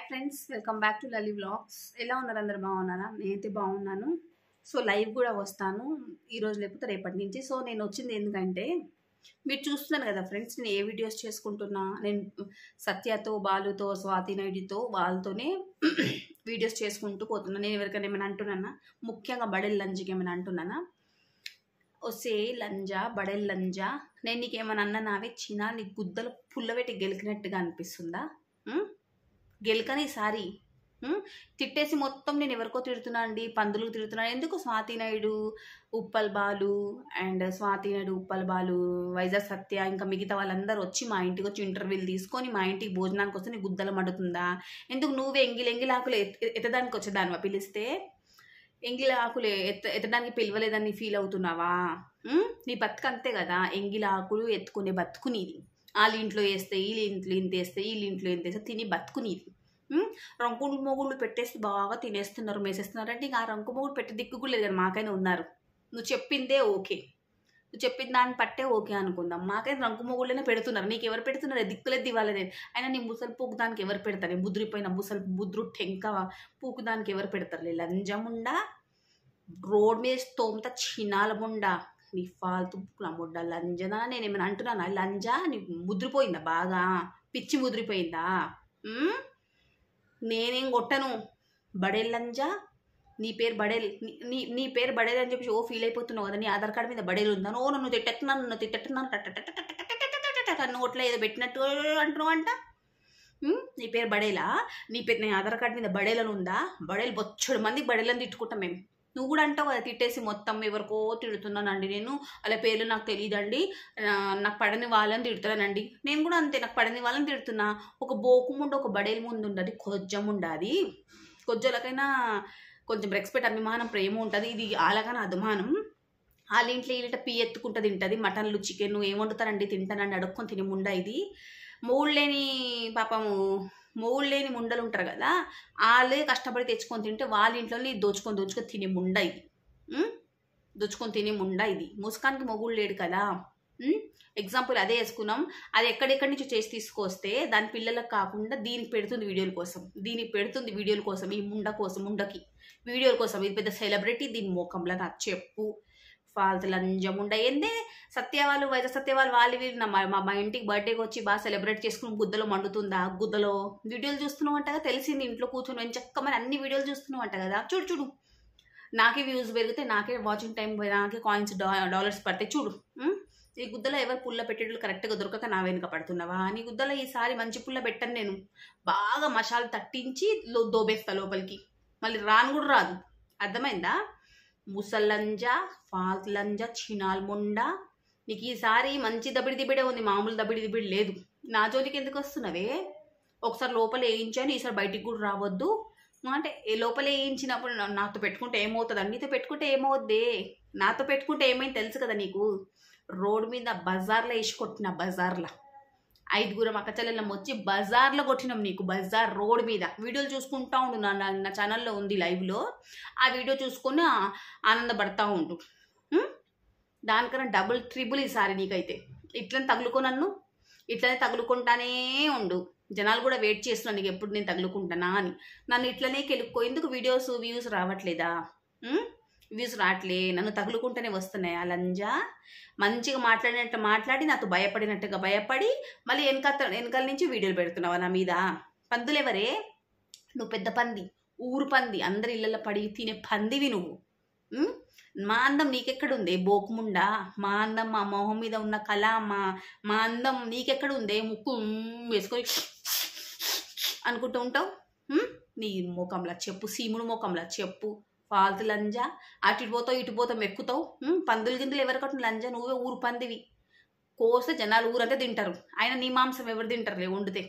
Friends, welcome back to Lali vlogs. ఎలా ఉన్నారు? అందరు బాగున్నారా? నేనైతే బాగున్నాను. సో లైవ్ కూడా వస్తాను ఈరోజు లేకపోతే రేపటి నుంచి. సో నేను వచ్చింది ఎందుకంటే మీరు చూస్తున్నారు కదా ఫ్రెండ్స్, నేను ఏ వీడియోస్ చేసుకుంటున్నా. నేను సత్యతో, బాలుతో, స్వాతి నాయుడితో వాళ్ళతోనే వీడియోస్ చేసుకుంటూ పోతున్నా. నేను ఎవరికైనా ఏమైనా అంటున్నానా? ముఖ్యంగా బడెల్ లంజ్కి ఏమైనా అంటున్నానా? ఒసే లంజా, బడెల్ లంజా, నేను నీకేమైనా అన్నా నావే చిన్న నీ గుద్దలు పుల్లబెట్టి గెలికినట్టుగా అనిపిస్తుందా? గెలకని ఈసారి తిట్టేసి మొత్తం నేను ఎవరికో తిడుతున్నా అండి, పందులకు తిడుతున్నాను. ఎందుకు? స్వాతి నాయుడు, ఉప్పల్ బాలు అండ్ స్వాతి నాయుడు, ఉప్పల్ బాలు, వైజాగ్ సత్య, ఇంకా మిగతా వాళ్ళందరూ వచ్చి మా ఇంటికి వచ్చి ఇంటర్వ్యూలు తీసుకొని మా ఇంటికి భోజనానికి వస్తే నీ గుద్దలు మడుతుందా? ఎందుకు? నువ్వే ఎంగిలాకులు ఎత్తడానికి వచ్చేదానివా? పిలిస్తే ఎంగిల ఆకులు ఎత్తడానికి పిలవలేదని ఫీల్ అవుతున్నావా? నీ బతుకు అంతే కదా, ఎంగిల ఆకులు ఎత్తుకునే బతుకు నీది. వాళ్ళ ఇంట్లో వేస్తే వీళ్ళ ఇంట్లో ఇంత వేస్తే వీళ్ళ ఇంట్లో ఎంత వేస్తే తిని బతుకు నీది. రంకులు మొగుళ్ళు పెట్టేసి బాగా తినేస్తున్నారు, మేసేస్తున్నారు. అంటే ఇంకా ఆ రంకు మొగుడు పెట్టే దిక్కు కూడా లేదు కదా, మాకైనా ఉన్నారు. నువ్వు చెప్పిందే ఓకే, నువ్వు చెప్పిన దాన్ని పట్టే ఓకే అనుకుందాం. మాకైనా రంకు మొగుళ్ళనే పెడుతున్నారు. నీకు ఎవరు పెడుతున్నారు? దిక్కులేదు ఇవ్వాలనే. అయినా నీ ముసలి పూకుదానికి ఎవరు పెడతారు? బుద్రిపోయిన బుద్రు టెంక పూకుదానికి ఎవరు పెడతారు? లంజముండా, రోడ్ మీద తోమత చినాలముండా, నీ ఫాల్తు ముడ్డ లంజనా. నేనేమైనా అంటున్నానా? లంజా నీ ముద్రిపోయిందా? బాగా పిచ్చి ముద్రిపోయిందా? నేనేం కొట్టను. బడేల్ లంజా, నీ పేరు బడేల్, నీ పేరు బడేల్ అని చెప్పి ఓ ఫీల్ అయిపోతున్నావు కదా. నీ ఆధార్ కార్డు మీద బడేల్ ఉందా? ఓ నన్ను తిట్టెట్టున్నాను, నన్ను తిట్టెట్టున్నాను, నోట్లో ఏదో పెట్టినట్టు అంటున్నావు అంట. నీ పేరు బడేలా? నీ ఆధార్ కార్డు మీద బడేలని ఉందా? బడేలు బొచ్చడు మందికి బడేలని తిట్టుకుంటాం మేము. నువ్వు కూడా అంటావు కదా, తిట్టేసి మొత్తం ఎవరికో తిడుతున్నానండి నేను, అలా పేర్లు నాకు తెలియదండి, నాకు పడని వాళ్ళని తిడుతున్నానండి. నేను కూడా అంతే, నాకు పడని వాళ్ళని తిడుతున్నా. ఒక బోకు ముందు ఒక బడేలు ముందు ఉండదు, కొజ్జం ఉండదు. కొజ్జలకైనా కొంచెం రెస్పెక్ట్, అభిమానం, ప్రేమ ఉంటుంది. ఇది అలాగని అభిమానం. వాళ్ళ ఇంట్లో వీళ్ళ పీ ఎత్తుకుంటూ తింటుంది. మటన్లు, చికెన్ ఏం వండుతారండి, తింటానండి అడుక్కొని తిని ముండ. ఇది మూడు లేని పాపము, మూడు లేని ముండలు ఉంటారు కదా, వాళ్ళే కష్టపడి తెచ్చుకొని తింటే వాళ్ళ ఇంట్లోనే దోచుకొని తినే ముండ ఇది. దోచుకొని తినే ముండ ఇది. ముస్కాన్కి మొగుడు లేడు కదా. ఎగ్జాంపుల్ అదే వేసుకున్నాం. అది ఎక్కడెక్కడి నుంచి చేసి తీసుకొస్తే దాని పిల్లలకు కాకుండా దీనికి పెడుతుంది వీడియోల కోసం, దీనికి పెడుతుంది వీడియోల కోసం, ఈ ముండ కోసం, ముండకి వీడియోల కోసం. ఇది పెద్ద సెలబ్రిటీ, దీని మోకంలో నాకు చెప్పు. ఫాల్తు లంజముండ ఏందే. సత్య వాళ్ళు, వైజాగ్ సత్య వాళ్ళు వీళ్ళు మా ఇంటికి బర్త్డేకి వచ్చి బాగా సెలబ్రేట్ చేసుకుని గుద్దలో మండుతుందా? గుద్దలో వీడియోలు చూస్తున్నావు అంటగా, తెలిసింది. ఇంట్లో కూర్చొని చక్కమని అన్ని వీడియోలు చూస్తున్నావు అంట కదా. చూడు చూడు, నాకే వ్యూస్ పెరిగితే, నాకే వాచింగ్ టైం, నాకే కాయిన్స్ డాలర్స్ పడతాయి. చూడు, ఈ గుద్దలో ఎవరు పుల్ల పెట్టేటోళ్ళు కరెక్ట్గా దొరకక నా వెనుక పడుతున్నావా? నీ గుద్దలో ఈసారి మంచి పుల్ల పెట్టను నేను. బాగా మసాలా తట్టించి దోబేస్తా లోపలికి, మళ్ళీ రాను కూడా రాదు. అర్థమైందా? ముసల్లంజా, ఫాల్తు లంజా, చినాల్ ముండా. నీకు ఈసారి మంచి దబిడిదిబిడే ఉంది, మామూలు దబిడిదిబిడి లేదు. నా జోలికి ఎందుకు వస్తున్నవే? ఒకసారి లోపల వేయించాను, ఈసారి బయటికి కూడా రావద్దు. అంటే లోపల వేయించినప్పుడు నాతో పెట్టుకుంటే ఏమవుతుందండి? నీతో పెట్టుకుంటే ఏమవుద్ది? నాతో పెట్టుకుంటే ఏమైంది తెలుసు కదా నీకు. రోడ్డు మీద బజార్లో వేసి కొట్టిన, బజార్లో 5 అక్కచెల్లెళ్ళం వచ్చి బజార్లో కొట్టినాం నీకు. బజార్ రోడ్ మీద వీడియోలు చూసుకుంటా ఉండు, నా ఛానల్లో ఉంది లైవ్లో. ఆ వీడియో చూసుకొని ఆనందపడతా ఉండు. దానికన్నా డబుల్ ట్రిబుల్ ఈసారి నీకైతే. ఇట్లనే తగులుకో, నన్ను ఇట్లనే తగులుకుంటానే ఉండు. జనాలు కూడా వెయిట్ చేస్తున్నా నీకు ఎప్పుడు నేను తగులుకుంటానా అని. నన్ను ఇట్లనే కెలుక్కో. ఎందుకు వ్యూస్ రావట్లేదా? వ్యూస్ రావట్లే, నన్ను తగులుకుంటూనే వస్తున్నాయి. ఆ లంజా మంచిగా మాట్లాడినట్టు మాట్లాడి, నాతో భయపడినట్టుగా భయపడి, మళ్ళీ వెనకాల నుంచి వీడియోలు పెడుతున్నావా నా మీద? పందులెవరే? నువ్వు పెద్ద పంది, ఊరు పంది, అందరి ఇళ్ళల్లో పడి తినే పందివి నువ్వు. మా అందం నీకెక్కడుందే బోకుముండా? మా అందం, మా మొహం మీద ఉన్న కళ, మా అందం నీకెక్కడుందే? ముక్కు వేసుకొని అనుకుంటూ ఉంటావు. నీ మోకంలా చెప్పు, సీముడు మోకంలా చెప్పు. ఫాల్తు లంజా, అటు పోతావు ఇటు పోతావు ఎక్కుతావు. పందులు గిందులు ఎవరు కట్టిన లంజా? నువ్వే ఊరు పందివి. కోస్తే జనాలు ఊరంతా తింటారు, ఆయన నీ మాంసం ఎవరు తింటారులే వండితే.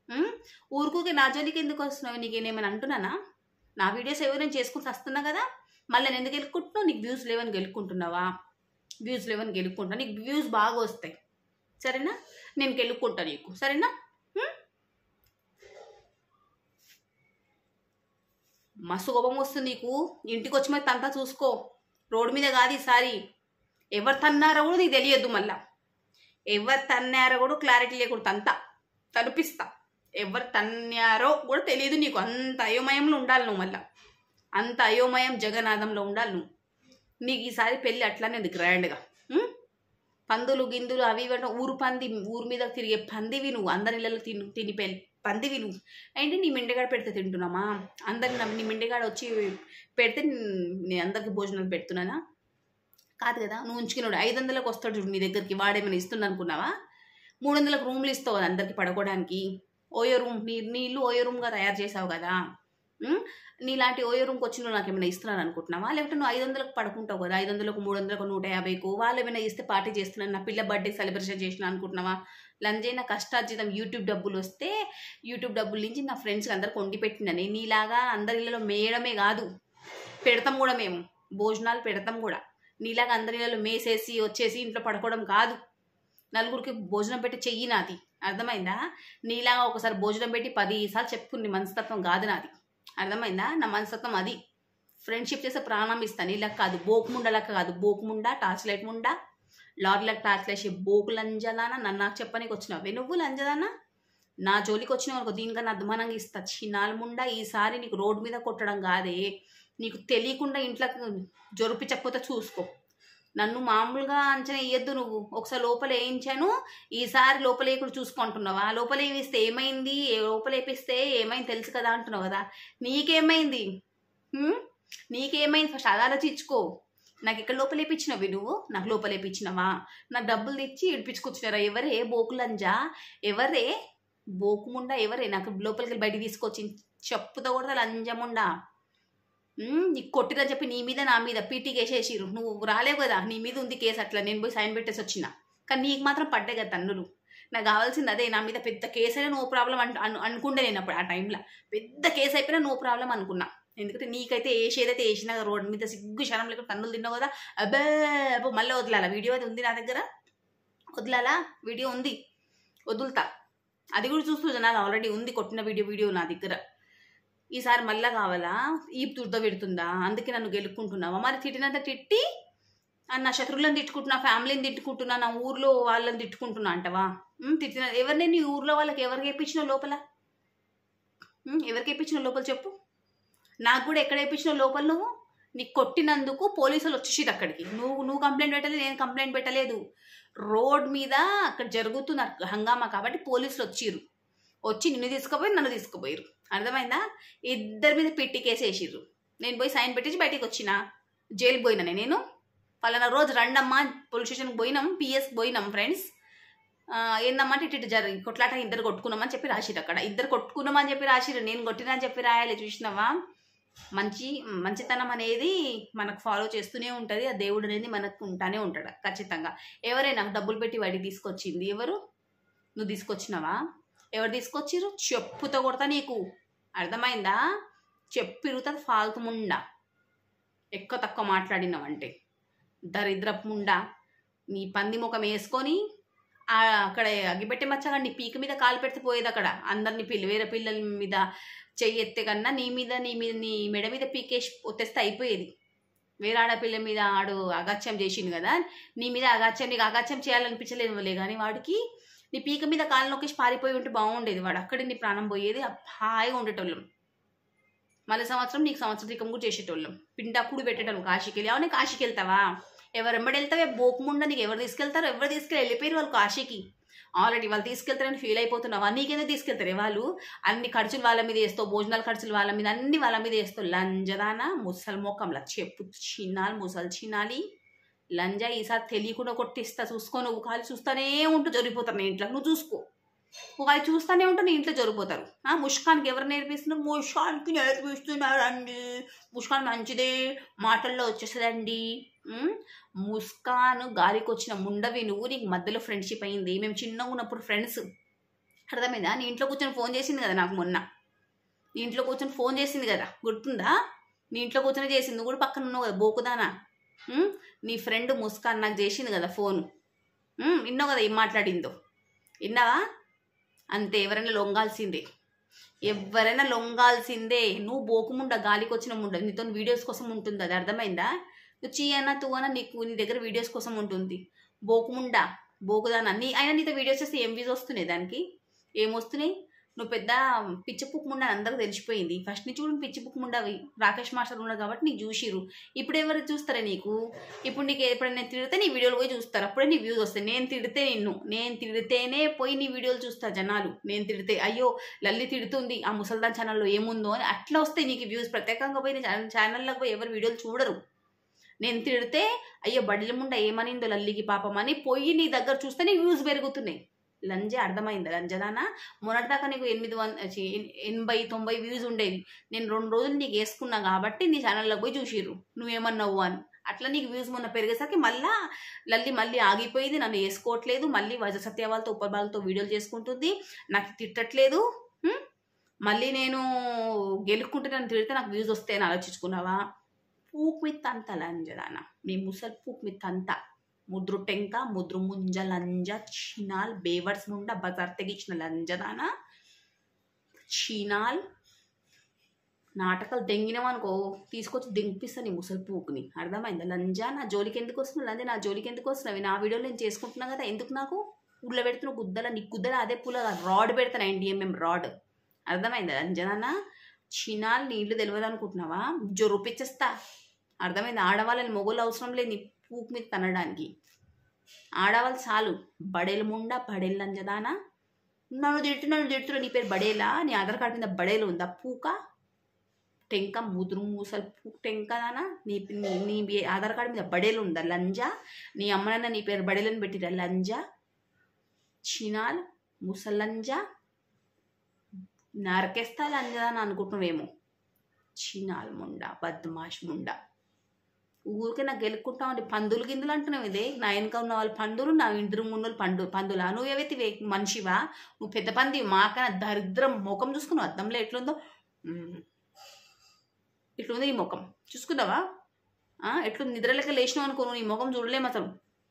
ఊరుకూకే నా జోలికి ఎందుకు వస్తున్నావు? నీకేనేమైనా అంటున్నానా? నా వీడియోస్ ఎవరైనా చేసుకుని వస్తున్నా కదా, మళ్ళీ నేను ఎందుకు గెలుక్కుంటున్నావు? నీకు వ్యూస్ లేవని గెలుక్కుంటున్నావా? వ్యూస్ లేవని గెలుక్కుంటా, నీకు వ్యూస్ బాగా వస్తాయి సరేనా? నేను గెలుక్కుంటా నీకు, సరేనా? మస్తు కోపం వస్తుంది నీకు. ఇంటికి వచ్చి మరి తంతా చూసుకో, రోడ్డు మీద కాదు ఈసారి. ఎవరు తన్నారో కూడా నీకు తెలియద్దు. మళ్ళా ఎవరు తన్నారో కూడా క్లారిటీ లేకుండా తంతా తలుపిస్తా. ఎవరు తన్నారో కూడా తెలియదు నీకు. అంత అయోమయంలో ఉండాలి నువ్వు, మళ్ళీ అంత అయోమయం జగన్నాథంలో ఉండాలి నువ్వు. నీకు ఈసారి పెళ్ళి అట్లానే ఉంది గ్రాండ్గా. పందులు గిందులు అవి ఇవ్వడం, ఊరు మీద తిరిగే పందివి నువ్వు, అందరి ఇళ్ళలో తిని పందివి నువ్వు. అంటే నీ మిండగాడ పెడితే తింటున్నామా? అందరికి నీ మిండగాడ వచ్చి పెడితే నేను అందరికి భోజనాలు పెడుతున్నానా? కాదు కదా. నువ్వు ఉంచుకున్నాడు 500లకు వస్తాడు చూడు నీ దగ్గరికి, వాడేమైనా ఇస్తుంది అనుకున్నావా? 300లకు రూమ్లు ఇస్తావు కదా అందరికి పడుకోవడానికి. ఓయో రూమ్, నీ ఇల్లు ఓయో రూమ్గా తయారు చేసావు కదా. నీలాంటి ఓయో రూమ్కి వచ్చి నువ్వు నాకు ఏమైనా ఇస్తున్నాను అనుకుంటున్నావా? లేకపోతే నువ్వు 500లకు పడుకుంటావు కదా, 500లకు 300లకు 150కు వాళ్ళు ఏమైనా ఇస్తే పార్టీ చేస్తున్నాను, నా పిల్ల బర్త్డే సెలబ్రేషన్ చేసిన అనుకుంటున్నావా? లంజైన కష్టార్జితం యూట్యూబ్ డబ్బులు వస్తే యూట్యూబ్ డబ్బుల నుంచి నా ఫ్రెండ్స్కి అందరికి వండి పెట్టినని. నీలాగా అందరి ఇళ్ళలో మేయడమే కాదు, పెడతాం కూడా, మేము భోజనాలు పెడతాం కూడా. నీలాగా అందరి ఇళ్ళలో మేసేసి వచ్చేసి ఇంట్లో పడుకోవడం కాదు. నలుగురికి భోజనం పెట్టి చెయ్యి నాది, అర్థమైందా? నీలాగా ఒకసారి భోజనం పెట్టి 10 సార్లు చెప్పుకుని మనస్తత్వం కాదు నాది, అర్థమైందా? నా మనస్తత్వం అది. ఫ్రెండ్షిప్ చేస్తే ప్రాణం ఇస్తాను, ఇలా కాదు. బోకుముండ లెక్క కాదు, బోకుముండ టార్చ్ లైట్ ముండా, లారీలకు టార్చ్ లేసి బోకు లంజదానా. నన్ను నాకు చెప్పనీకి వచ్చినావు నువ్వు లంజదానా? నా జోలికి వచ్చినావు అనుకో దీనికన్నా అద్మానంగా ఇస్తా చిన్నాలు ముండా. ఈసారి నీకు రోడ్డు మీద కొట్టడం కాదే, నీకు తెలియకుండా ఇంట్లోకి జొరిపించకపోతే చూసుకో. నన్ను మామూలుగా అంచనా వేయద్దు నువ్వు. ఒకసారి లోపల వేయించాను, ఈసారి లోపల వేయకుండా చూసుకుంటున్నావా? లోపల వేయిస్తే ఏమైంది, లోపల వేపిస్తే ఏమైంది తెలుసు కదా అంటున్నావు కదా. నీకేమైంది? నీకేమైంది? ఫస్ట్ అది ఆలోచించుకో. నాకు ఇక్కడ లోపల వేయించినవి నువ్వు, నాకు లోపల వేయించినవా? నాకు డబ్బులు తెచ్చి ఇడిపించుకొచ్చినారా? ఎవరే బోకులంజా? ఎవరే బోకుముండా? ఎవరే నాకు లోపలికి బయటికి తీసుకొచ్చి చెప్పుతో కూడా లంజముండా? నీకు కొట్టిరని చెప్పి నీ మీద నా మీద పీటీ కేసేసిరు. నువ్వు రాలేవు కదా, నీ మీద ఉంది కేసు. అట్లా నేను పోయి సైన్ పెట్టేసి వచ్చిన, కానీ నీకు మాత్రం పడ్డాయి కదా తన్నులు. నాకు కావాల్సింది అదే. నా మీద పెద్ద కేసు అయినా నో ప్రాబ్లం అనుకుంటే నేను అప్పుడు ఆ టైంలో పెద్ద కేసు అయిపోయినా నో ప్రాబ్లం అనుకున్నా. ఎందుకంటే నీకైతే ఏదైతే వేసినా రోడ్డు మీద సిగ్గు శనం లేకుండా తన్నులు తిన్నావు కదా. అబ్బే మళ్ళీ వదిలాలా? వీడియో అది ఉంది నా దగ్గర, వదిలాలా? వీడియో ఉంది, వదులుతా. అది కూడా చూస్తూ జనాలు ఆల్రెడీ ఉంది కొట్టిన వీడియో నా దగ్గర. ఈసారి మళ్ళా కావాలా? ఈ తుర్ద పెడుతుందా? అందుకే నన్ను గెలుక్కుంటున్నావా? మరి తిట్టినంత తిట్టి నా శత్రువులను తిట్టుకుంటున్నా, ఫ్యామిలీని తిట్టుకుంటున్నా, నా ఊర్లో వాళ్ళని తిట్టుకుంటున్నా అంటవా? తిట్టిన ఎవరిని నీ ఊర్లో వాళ్ళకి ఎవరికి వేయించిన లోపల? ఎవరికి వేయించిన లోపల చెప్పు. నాకు కూడా ఎక్కడ వేయించిన లోపల నువ్వు? నీకు కొట్టినందుకు పోలీసులు వచ్చేసి అక్కడికి. నువ్వు కంప్లైంట్ పెట్టలేదు, నేను కంప్లైంట్ పెట్టలేదు. రోడ్ మీద అక్కడ జరుగుతున్న హంగామా కాబట్టి పోలీసులు వచ్చి నిన్ను తీసుకుపోయి నన్ను తీసుకుపోయారు, అర్థమైందా? ఇద్దరి మీద పెట్టి కేసు వేసిర్రు. నేను పోయి సైన్ పెట్టేసి బయటికి వచ్చిన, జైలుకి పోయినా. నేను పలానా రోజు రండమ్మా పోలీస్ స్టేషన్కి పోయినాం, పిఎస్కి పోయినాం ఫ్రెండ్స్. ఏందమ్మా అంటే ఇటు కొట్లాట ఇద్దరు కొట్టుకున్నామని చెప్పి రాసిరు. అక్కడ ఇద్దరు కొట్టుకున్నామని చెప్పి రాసిరు, నేను కొట్టినా అని చెప్పి రాయాలి. చూసినావా? మంచితనం అనేది మనకు ఫాలో చేస్తూనే ఉంటుంది. ఆ దేవుడు అనేది మనకు ఉంటానే ఉంటాడు ఖచ్చితంగా. ఎవరైనా డబ్బులు పెట్టి వాడికి తీసుకొచ్చింది ఎవరు? నువ్వు తీసుకొచ్చినావా? ఎవరు తీసుకొచ్చిర్రు? చెప్పుతో కొడతా నీకు, అర్థమైందా? చెప్పిరుగుతుంది ఫాల్తు ముండా. ఎక్కువ తక్కువ మాట్లాడినావంటే దరిద్రపు ముండా. నీ పంది ముఖం వేసుకొని అక్కడ అగ్గిపెట్టే మచ్చగా నీ పీక మీద కాలు పెడితే పోయేది. అక్కడ అందరినీ వేరే పిల్లల మీద చెయ్యి ఎత్తే కన్నా నీ మెడ మీద పీకేసి ఒత్తేస్తే అయిపోయేది. వేరే ఆడపిల్ల మీద ఆడు అగాత్యం చేసిండు కదా, నీ మీద నీకు అగాత్యం చేయాలనిపించలేదులే కానీ వాడికి నీ పీక మీద కాలు నొక్కేసి పారిపోయి ఉంటే బాగుండేది. వాడు అక్కడే నీ ప్రాణం పోయేది, హాయిగా ఉండేటోళ్ళం. మళ్ళీ సంవత్సరం నీకు సంవత్సరం కూడా చేసేటోళ్ళం. పిండాకుడు పెట్టేటోళ్ళం కాశీకి వెళ్ళి. అవునే కాశీకి వెళ్తావా? ఎవరెంబడి వెళ్తావే బోకుముండా? నీకు ఎవరు తీసుకెళ్తారు? ఎవరు వెళ్ళిపోయారు వాళ్ళు కాశీకి. ఆల్రెడీ వాళ్ళు తీసుకెళ్తారని ఫీల్ అయిపోతున్నావా? నీకెందుకు తీసుకెళ్తారే వాళ్ళు? అన్ని ఖర్చులు వాళ్ళ మీద వేస్తావు, భోజనాల ఖర్చులు వాళ్ళ మీద, అన్ని వాళ్ళ మీద వేస్తావు. లంజదానా ముసలి మోకంలా చెప్పు చిన్నాలి, ముసలి చిన్నాలి లంజా. ఈసారి తెలియకుండా కొట్టిస్తా చూసుకో. నువ్వు ఖాళీ చూస్తానే ఉంటూ జరిగిపోతారు నీ ఇంట్లో. నువ్వు చూసుకో, వాళ్ళు చూస్తూనే ఉంటే నీ ఇంట్లో జరిగిపోతారు. ముష్కాన్కి ఎవరు నేర్పిస్తున్నారు? ముష్కాన్కి నేర్పిస్తున్నారండి. ముష్కాన్ మంచిదే, మాటల్లో వచ్చేస్తుందండి. ముస్కాన్ గాలికి వచ్చిన ముండవి నువ్వు. నీకు మధ్యలో ఫ్రెండ్షిప్ అయింది. మేము చిన్నగా ఉన్నప్పుడు ఫ్రెండ్స్, అర్థమైందా? నీ ఇంట్లో కూర్చొని ఫోన్ చేసింది కదా నాకు మొన్న. నీ ఇంట్లో కూర్చొని ఫోన్ చేసింది కదా, గుర్తుందా? నీ ఇంట్లో కూర్చొని చేసింది. నువ్వు కూడా పక్కన ఉన్నావు కదా బోకుదానా. నీ ఫ్రెండ్ ముస్కాన్ నాకు చేసింది కదా ఫోన్. విన్నావు కదా ఏం మాట్లాడిందో, విన్నావా? అంతే. ఎవరైనా లొంగాల్సిందే. నువ్వు బోకుముండ గాలికి వచ్చిన ముండ. నీతో వీడియోస్ కోసం ఉంటుంది, అది అర్థమైందా? నువ్వు చీయన్నా తూవన్నా నీ దగ్గర వీడియోస్ కోసం ఉంటుంది. బోకుముండా బోకుదానా. అయినా నీతో వీడియోస్ చేస్తే ఏం వ్యూస్ వస్తున్నాయి? దానికి ఏమొస్తున్నాయి? నువ్వు పెద్ద పిచ్చి పుక్ ముండ అందరికి తెలిసిపోయింది. ఫస్ట్ నీ చూడు పిచ్చి పుక్ ముండవి రాకేష్ మాస్టర్ ఉన్నాడు కాబట్టి నీకు చూసిరు. ఇప్పుడు ఎవరు చూస్తారా నీకు? ఇప్పుడు నీకు ఎప్పుడైనా తిడితే నీ వీడియోలు పోయి చూస్తారు, అప్పుడే నీ వ్యూస్ వస్తాయి. నేను తిడితేనే పోయి నీ వీడియోలు చూస్తారు జనాలు. నేను తిడితే అయ్యో లల్లి తిడుతుంది ఆ ముసల్దాన్ ఛానల్లో ఏముందో అని అట్లా వస్తాయి నీకు వ్యూస్. ప్రత్యేకంగా పోయి ఛానల్లోకి పోయి ఎవరు వీడియోలు చూడరు. నేను తిడితే అయ్యో బడిల ముండ ఏమనిందో లల్లికి పాపం అని పోయి నీ దగ్గర చూస్తే నీ వ్యూస్ పెరుగుతున్నాయి. లంజే అర్థమైందా లంజదానా? మొన్నటిదాకా నీకు 80-90 వ్యూస్ ఉండేవి. నేను 2 రోజులు నీకు వేసుకున్నా కాబట్టి నీ ఛానల్లోకి పోయి చూసిర్రు నువ్వేమన్నావు అని. అట్లా నీకు వ్యూస్ మొన్న పెరిగేసరికి లల్లి మళ్ళీ ఆగిపోయింది, నన్ను వేసుకోవట్లేదు, మళ్ళీ వజసత్య వాళ్ళతో ఉపర్ వాళ్ళతో వీడియోలు చేసుకుంటుంది, నాకు తిట్టట్లేదు. మళ్ళీ నేను గెలుక్కుంటే నన్ను తిడితే నాకు వ్యూస్ వస్తాయని ఆలోచించుకున్నావా? పూక్ మిత్ అంత లంజదానా, నీ ముసల్ పూక్ మిత్ అంతా ముద్రు టెంక ముద్రు ముంజ లంజ చినాల్ బేవర్స్ నుండా బజార్ తెగించిన లంజదానా. చినాల్ నాటకాలు దెంగినవనుకో తీసుకొచ్చి దింపిస్తా నీ ముసలి పూకుని. అర్థమైందా లంజా? నా జోలికి ఎందుకు వస్తున్నావు లంజ? నా జోలికి ఎందుకు వస్తున్నావు? నా వీడియోలు నేను చేసుకుంటున్నా కదా, ఎందుకు నాకు ఊళ్ళో పెడుతున్నావు గుద్దల? నీ గుద్దల అదే పూల రాడ్ పెడతాను, 90mm రాడ్. అర్థమైందా లంజదానా? చినాల్ నీళ్లు తెలియదు అనుకుంటున్నావా? జొరుపిచ్చేస్తా. అర్థమైంది? ఆడవాళ్ళని మొగోళ్ళు అవసరం లేదు నీ పూక్ మీద తనడానికి. ఆడవాళ్ళు చాలు. బడేలు ముండా బడేలు లంజదానా. నన్ను తిడుతున్నా నీ పేరు బడేలా? నీ ఆధార్ కార్డు మీద బడేలు ఉందా? పూక టెంక ముదురు మూసలు పూక్ టెంకదానా. నీ ఆధార్ కార్డు మీద బడేలు ఉందా లంజా? నీ అమ్మనన్న నీ పేరు బడేలని పెట్టిరా లంజా. చినాల్ ముసలంజా నరకేస్తా లంజదానా అనుకుంటున్నావేమో. చినాల్ ముండా బద్మాష్ ముండా. ఊరికే నాకు గెలుక్కుంటామండి. పందులు గిందులు అంటున్నావు ఇదే. నా వెనక ఉన్న వాళ్ళు పందులు, నా ఇంటి ముందు పందులా? నువ్వేవైతే మనిషివా? నువ్వు పెద్ద పంది. మాకన్నా దరిద్రం ముఖం చూసుకున్నావు అద్దంలో ఎట్లుందో. ఇట్లుంది ఈ ముఖం చూసుకుందావా? ఎట్లు నిద్రలెక్క లేచినావు అనుకో, నీ ముఖం చూడలేము అసలు.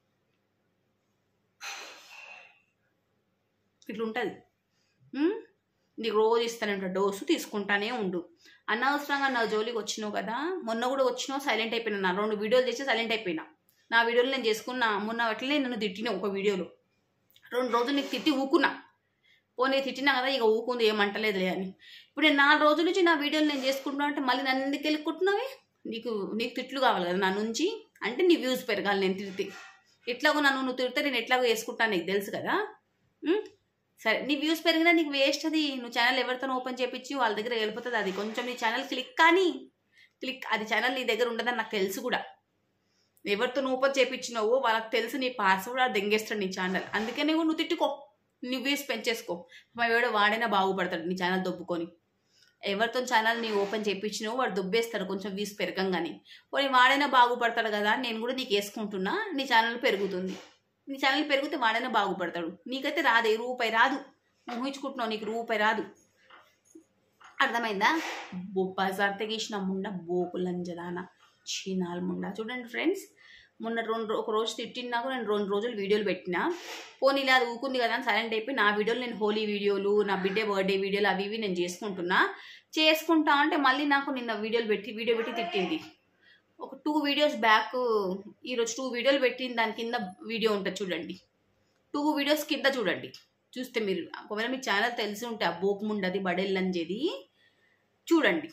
ఇట్లుంటుంది. నీకు రోజు ఇస్తానే ఉంటా డోసు, తీసుకుంటానే ఉండు. అనవసరంగా నా జోలికి వచ్చినావు కదా. మొన్న కూడా వచ్చినావు, సైలెంట్ అయిపోయినా. నా 2 వీడియోలు చేసి సైలెంట్ అయిపోయినా. నా వీడియోలు నేను చేసుకున్నా. మొన్న అట్లనే నన్ను తిట్టినా ఒక వీడియోలో. 2 రోజులు నీకు తిట్టి ఊకున్నా. పోనీ తిట్టినా కదా, ఇక ఊకుంది ఏమంటలేదులే అని. ఇప్పుడు నేను 4 రోజుల నుంచి నా వీడియోలు నేను చేసుకుంటున్నా అంటే మళ్ళీ నన్ను ఎందుకు వెళ్ళుకుంటున్నావే? నీకు తిట్లు కావాలి కదా నా నుంచి. అంటే నీ వ్యూస్ పెరగాలి నేను తిడితే. ఎట్లాగో నువ్వు తిడితే నేను ఎట్లాగో వేసుకుంటాను, నీకు తెలుసు కదా. సరే, నీ వ్యూస్ పెరిగినా నీకు వేస్ట్. అది నువ్వు ఛానల్ ఎవరితో ఓపెన్ చేయించి వాళ్ళ దగ్గర వెళ్ళిపోతుంది. అది కొంచెం నీ ఛానల్ క్లిక్ అది ఛానల్ నీ దగ్గర ఉండదని నాకు తెలుసు కూడా. ఎవరితో ఓపెన్ చేయించినావో వాళ్ళకి తెలుసు, నీ పాస్వర్డ్ అది దెంగేస్తాడు నీ ఛానల్. అందుకే నువ్వు తిట్టుకో, నీ వ్యూస్ పెంచేసుకో. ఎవడో వాడైనా బాగుపడతాడు నీ ఛానల్ దొబ్బుకొని. ఎవరితో ఛానల్ నీ ఓపెన్ చేయించినావో వాడు దొబ్బేస్తాడు కొంచెం వ్యూస్ పెరగంగానే. పోనీ వాడైనా బాగుపడతాడు కదా, నేను కూడా నీకు వేసుకుంటున్నా, నీ ఛానల్ పెరుగుతుంది. నీ ఛానల్ పెరిగితే వాడైనా బాగుపడతాడు. నీకైతే రాదే, రూపాయి రాదు. ఊహించుకుంటున్నావు, నీకు రూపాయి రాదు. అర్థమైందా? బజార్ తెగేసిన ముండ బోకు లంజదానా చినాల్ ముండ. చూడండి ఫ్రెండ్స్, మొన్న ఒక రోజు తిట్టినాకు నేను 2 రోజులు వీడియోలు పెట్టినా. పోనీ ఇలా అది ఊకుంది కదా అని సైలెంట్ అయిపోయి నా వీడియోలు నేను హోలీ వీడియోలు, నా బర్త్డే వీడియోలు అవి ఇవి నేను చేసుకుంటా అంటే మళ్ళీ నాకు నిన్న వీడియో పెట్టి తిట్టింది. ఒక 2 వీడియోస్ బ్యాక్, ఈరోజు 2 వీడియోలు పెట్టింది. దాని కింద వీడియో ఉంటుంది చూడండి. 2 వీడియోస్ కింద చూడండి. చూస్తే మీరు ఒకవేళ మీ ఛానల్ తెలిసి ఉంటే ఆ బోకుముండది బడెల్లంజేది చూడండి.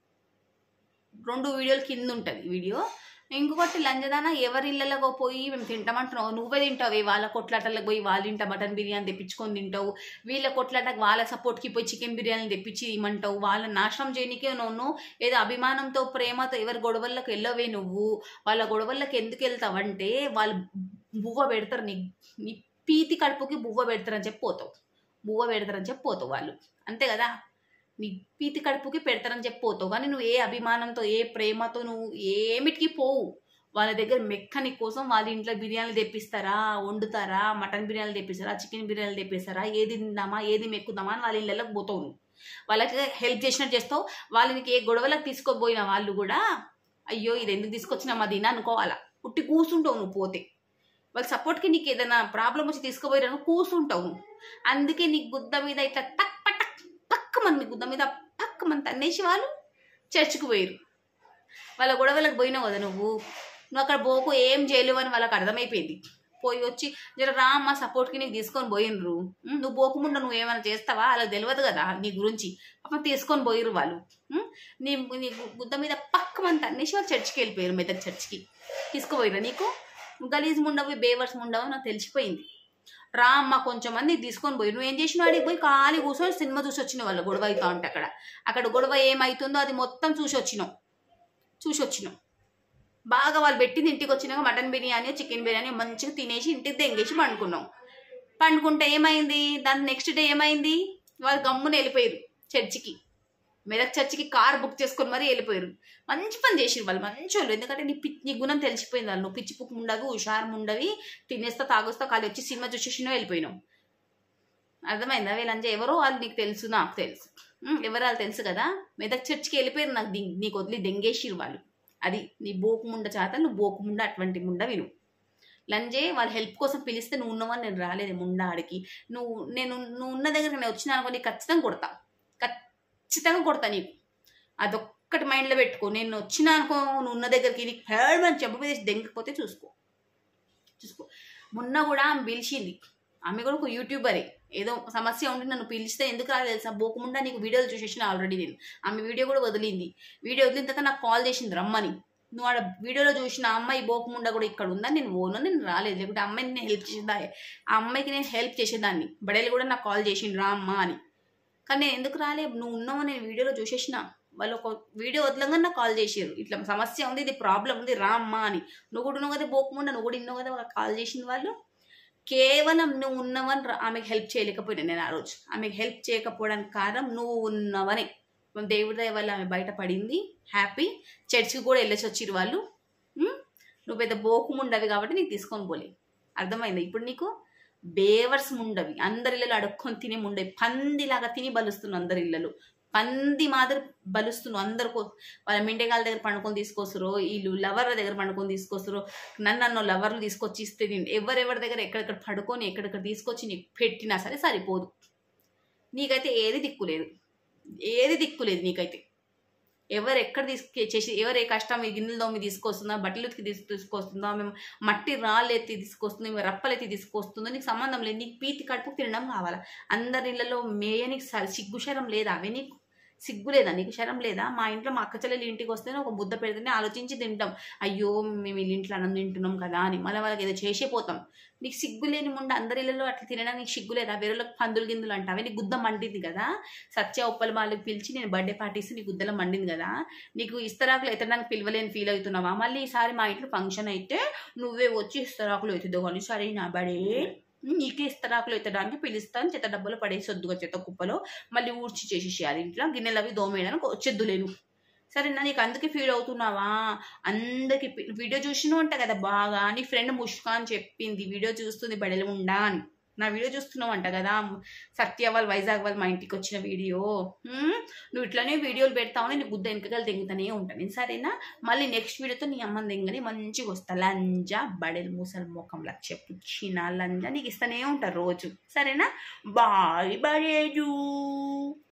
2 వీడియోలు కింద ఉంటుంది వీడియో. ఇంకొకటి లంజదానా ఎవరి ఇళ్ళలో పోయి మేము తింటామంటున్నావు. నువ్వే తింటావు. వాళ్ళ కొట్లాటలకు పోయి వాళ్ళ ఇంట మటన్ బిర్యానీ తెప్పించుకొని తింటావు. వీళ్ళ కొట్లాటకు వాళ్ళ సపోర్ట్కి పోయి చికెన్ బిర్యానీ తెప్పించి ఇమ్మంటావు. వాళ్ళ నాశనం చేయనికే నువ్వు ఏదో అభిమానంతో ప్రేమతో ఎవరి గొడవలకు వెళ్ళవే నువ్వు. వాళ్ళ గొడవలకు ఎందుకు వెళ్తావంటే వాళ్ళు బువ్వ పెడతారు, నీ పీతి కడుపుకి బువ్వ పెడతారని చెప్పి పోతావు వాళ్ళు. అంతే కదా, నీ పీతి కడుపుకి పెడతారని చెప్పి పోతావు. కానీ నువ్వు ఏ అభిమానంతో ఏ ప్రేమతో నువ్వు ఏమిటికి పోవు. వాళ్ళ దగ్గర మెక్కని కోసం వాళ్ళ ఇంట్లో బిర్యానీలు తెప్పిస్తారా, వండుతారా, మటన్ బిర్యానీలు తెప్పిస్తారా, చికెన్ బిర్యానీలు తెప్పిస్తారా, ఏది తిందామా ఏది మెక్కుదామా అని వాళ్ళ ఇళ్ళకి పోతావు. నువ్వు వాళ్ళకి హెల్ప్ చేసినట్టు చేస్తావు. వాళ్ళకి ఏ గొడవలకు తీసుకోపోయిన వాళ్ళు కూడా అయ్యో ఇది ఎందుకు తీసుకొచ్చినా మా దీని అనుకోవాలా. పుట్టి కూర్చుంటావు నువ్వు. పోతే వాళ్ళ సపోర్ట్కి నీకు ఏదైనా ప్రాబ్లం వచ్చి తీసుకుపోయినా కూర్చుంటావు. అందుకే నీ గుద్ద మీద ఇట్లా పక్కమని గుద్ద మీద పక్కమని తన్నేసి వాళ్ళు చర్చికి పోయారు. వాళ్ళ గొడవలకు పోయినావు కదా నువ్వు అక్కడ పోకు ఏం చేయలేవు అని వాళ్ళకి అర్థమైపోయింది. పోయి వచ్చి జర రా అమ్మ సపోర్ట్కి నీకు తీసుకొని పోయినరు. నువ్వు పోకముందు నువ్వు ఏమైనా చేస్తావా, అలా తెలియదు కదా నీ గురించి. పాప తీసుకొని పోయిర్రు వాళ్ళు. నీ నీ గుద్ద మీద పక్కమంతా అనేసి వాళ్ళు చర్చికి వెళ్ళిపోయారు, మెదక్ చర్చికి తీసుకుపోయిర్రు. నీకు గలీజ్ ముండవి బేవర్స్ ముండవు నాకు తెలిసిపోయింది. రా అమ్మ కొంచెం మంది తీసుకొని పోయి నువ్వు ఏం చేసినావు, అడిగి పోయి ఖాళీ కూర్చొని సినిమా చూసి వచ్చినావు. వాళ్ళు గొడవ అవుతా ఉంటే అక్కడ గొడవ ఏమవుతుందో అది మొత్తం చూసి వచ్చినావు. బాగా వాళ్ళు పెట్టింది ఇంటికి వచ్చినాక మటన్ బిర్యానీ చికెన్ బిర్యానీ మంచిగా తినేసి ఇంటికి దెంగేసి పండుకుంటే ఏమైంది, దాని నెక్స్ట్ డే ఏమైంది, వాళ్ళు గమ్మున వెళ్ళిపోయారు చర్చికి, మెదక్ చర్చికి కార్ బుక్ చేసుకొని మరీ వెళ్ళిపోయారు. మంచి పని చేసిరు వాళ్ళు, మంచి వాళ్ళు. ఎందుకంటే నీ గుణం తెలిసిపోయింది. వాళ్ళు నువ్వు పిచ్చి పుక్కు ఉండవి హుషారు ఉండవి, తినేస్తా తాగొస్తా ఖాళీ వచ్చి సినిమా చూసేసినో వెళ్ళిపోయినావు. అర్థమైందా? వీళ్ళంజా ఎవరో వాళ్ళు నీకు తెలుసు, నాకు తెలుసు. ఎవరు వాళ్ళు తెలుసు కదా. మెదక్ చర్చికి వెళ్ళిపోయారు, నాకు నీకు వదిలి దెంగేసిరు వాళ్ళు. అది నీ బోకుముండ చేత, నువ్వు బోకుముండ అటువంటి ముండ విను. లంజే వాళ్ళు హెల్ప్ కోసం పిలిస్తే నువ్వు ఉన్నవని నేను రాలేదు ముండ ఆడికి. నువ్వు ఉన్న దగ్గర నేను వచ్చినా అనుకో నీకు ఖచ్చితంగా కొడతా నీకు. అదొక్కటి మైండ్లో పెట్టుకో. నేను వచ్చినా అనుకో నువ్వు ఉన్న దగ్గరికి నీకు హేళమని చెప్పు మీద దెంగకపోతే చూసుకో. మొన్న కూడా ఆమె పిలిచింది, ఆమె కూడా ఒక యూట్యూబరే. ఏదో సమస్య ఉండి నన్ను పిలిస్తే ఎందుకు రాదు తెలుసా, బోకుముండా నీకు వీడియోలు చూసేసిన ఆల్రెడీ నేను. ఆమె వీడియో కూడా వదిలింది. వీడియో వదిలిన తర్వాత నాకు కాల్ చేసింది రమ్మని. నువ్వు ఆడ వీడియోలో చూసిన అమ్మాయి బోకుముండా కూడా ఇక్కడ ఉందా, నేను రాలేదు. లేకుంటే అమ్మాయిని నేను హెల్ప్ చేసేదా, ఆ అమ్మాయికి నేను హెల్ప్ చేసేదాన్ని. బడేలు కూడా నాకు కాల్ చేసిండు రా అమ్మ అని. కానీ నేను ఎందుకు రాలే, నువ్వు ఉన్నావు నేను వీడియోలో చూసేసిన. వాళ్ళు ఒక వీడియో వదలంగా నాకు కాల్ చేసారు, ఇట్లా సమస్య ఉంది, ఇది ప్రాబ్లం ఉంది రా అమ్మ అని. నువ్వు కూడా ఉన్నావు కదా బోకుముండా, నువ్వు కూడా ఇన్నావు కదా కాల్ చేసింది వాళ్ళు. కేవలం నువ్వు ఉన్నవని ఆమెకు హెల్ప్ చేయలేకపోయినా నేను ఆ రోజు. ఆమెకు హెల్ప్ చేయకపోవడానికి కారణం నువ్వు ఉన్నవని. దేవుడి దయ వల్ల ఆమె బయటపడింది, హ్యాపీ. చర్చికి కూడా వెళ్ళేసి వచ్చిరు వాళ్ళు. నువ్వు పెద్ద బోకుముండవి కాబట్టి నీకు తీసుకొని పోలే. అర్థమైందా ఇప్పుడు నీకు? బేవర్స్ ముండవి, అందరి ఇళ్ళలో అడుక్కొని తినే ముండవి, పందిలాగా తిని బలుస్తున్నావు అందరి ఇళ్ళలో. పంది మాదిరి బలుస్తున్నావు అందరికో. వాళ్ళ మిండేగాల దగ్గర పండుకొని తీసుకొస్తారు, వీళ్ళు లవర్ల దగ్గర పండుకొని తీసుకొస్తారు. నన్ను లవర్లు తీసుకొచ్చి ఇస్తే నేను ఎవరెవరి దగ్గర ఎక్కడెక్కడ పడుకొని ఎక్కడెక్కడ తీసుకొచ్చి నీకు పెట్టినా సరే సరిపోదు. నీకైతే ఏది దిక్కులేదు నీకైతే. ఎవరు ఎక్కడ చేసి ఎవరు ఏ కష్టం మీ గిన్నెలతో మీ తీసుకొస్తుందా, బట్టలు తీసుకొస్తుందా, మేము మట్టి రాళ్ళు ఎత్తి తీసుకొస్తుందో, మేము రప్పలు ఎత్తి తీసుకొస్తుందో నీకు సంబంధం లేదు. నీకు పీతి కడుపు తినడం కావాలా. అందరి ఇళ్లలో మేయనికి సిగ్గు శరం లేదా? అవే నీకు సిగ్గు లేదా? నీకు శరం లేదా? మా ఇంట్లో మా అక్క చెల్లెలు ఇంటికి వస్తేనే ఒక ముద్ద పెడితేనే ఆలోచించి తింటాం. అయ్యో మేము వీళ్ళ ఇంట్లో అన్నం తింటున్నాం కదా అని. మళ్ళీ వాళ్ళకి ఏదో చేసేపోతాం. నీకు సిగ్గు లేని ముందు అందరి ఇళ్ళలో అట్లా తినడానికి నీకు సిగ్గు లేదా? వేరేళ్ళకి పందులు గిందులు అంటావే. నీకు గుద్ద మండింది కదా, సత్య ఉప్పల వాళ్ళకి పిలిచి నేను బర్త్డే పార్టీస్ నీ గుద్దలో మండింది కదా. నీకు ఇస్తరాకులు ఎత్తడానికి పిలవలేని ఫీల్ అవుతున్నావా? మళ్ళీ ఈసారి మా ఇంట్లో ఫంక్షన్ అయితే నువ్వే వచ్చి ఇస్తరాకులు ఎత్తుదో కానీ సరే నా బడే నీకే ఇస్తరాకులు ఎత్తడానికి పిలుస్తాను. చెత్త డబ్బులు పడేసి వద్దుగా చెత్త కుప్పలో మళ్ళీ ఊడ్చి చేసేసేయాలి. ఇంట్లో గిన్నెలు అవి దోమేయడానికి వచ్చేద్దులేను. సరేనా? నీకు అందుకే ఫీల్ అవుతున్నావా? అందరికి వీడియో చూసినా ఉంటా కదా బాగా. నీ ఫ్రెండ్ ముష్కాన్ చెప్పింది వీడియో చూస్తుంది బడెలు ఉండా అని. నా వీడియో చూస్తున్నావు అంట కదా, సత్య వాళ్ళు వైజాగ్ వాళ్ళు మా ఇంటికి వచ్చిన వీడియో. నువ్వు ఇట్లానే వీడియోలు పెడతావు, నీ బుద్ధ వెనకలు తెంగుతూనే ఉంటాను. సరేనా? మళ్ళీ నెక్స్ట్ వీడియోతో నీ అమ్మని తెంగని మంచిగా వస్తా. లంజా బడెలు మూసలు ముఖంలా చెప్పుచ్చిన లంజా నీకు ఇస్తూనే ఉంటారు రోజు. సరేనా? బాయ్ బడేజు.